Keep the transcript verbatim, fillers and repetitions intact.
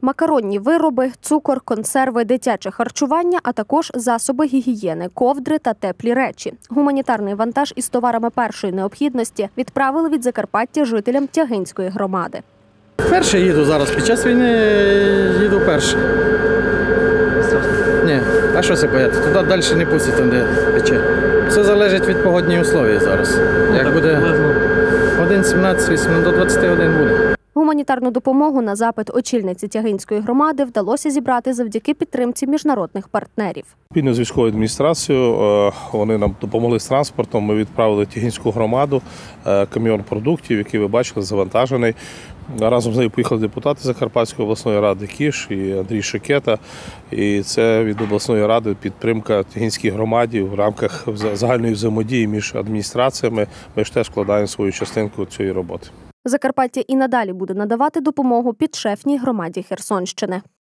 Макаронні вироби, цукор, консерви, дитяче харчування, а також засоби гігієни, ковдри та теплі речі. Гуманітарний вантаж із товарами першої необхідності відправили від Закарпаття жителям Тягинської громади. Перше їду зараз, під час війни їду перше. Ні, а що це бояти? Туди далі не пустять, там де пече. Все залежить від погодних умов зараз. Як буде годин сімнадцять до двадцяти годин буде. Гуманітарну допомогу на запит очільниці Тягинської громади вдалося зібрати завдяки підтримці міжнародних партнерів. Спільно з військовою адміністрацією вони нам допомогли з транспортом. Ми відправили Тягинську громаду каміон продуктів, який ви бачили, завантажений. Разом з нею поїхали депутати Закарпатської обласної ради Кіш і Андрій Шикета. І це від обласної ради підтримка Тягинській громаді в рамках загальної взаємодії між адміністраціями. Ми ж теж вкладаємо свою частинку цієї роботи. Закарпаття і надалі буде надавати допомогу підшефній громаді Херсонщини.